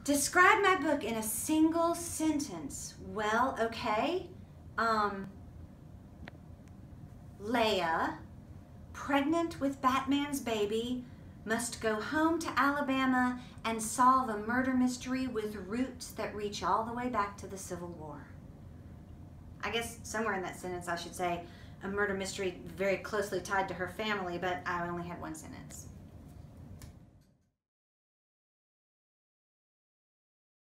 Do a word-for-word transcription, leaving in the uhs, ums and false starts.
Describe my book in a single sentence. Well, okay. Um, Leia, pregnant with Batman's baby, must go home to Alabama and solve a murder mystery with roots that reach all the way back to the Civil War. I guess somewhere in that sentence I should say a murder mystery very closely tied to her family, but I only had one sentence.